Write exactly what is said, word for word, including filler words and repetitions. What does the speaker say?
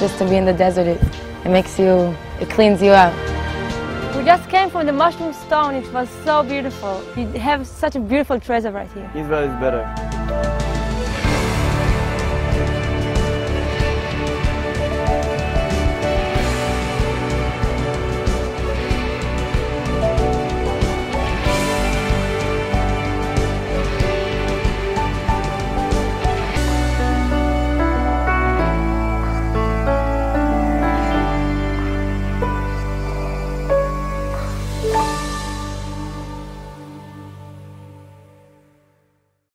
just to be in the desert. It, it makes you, it cleans you out. We just came from the Mushroom Stone. It was so beautiful. You have such a beautiful treasure right here. Israel is better.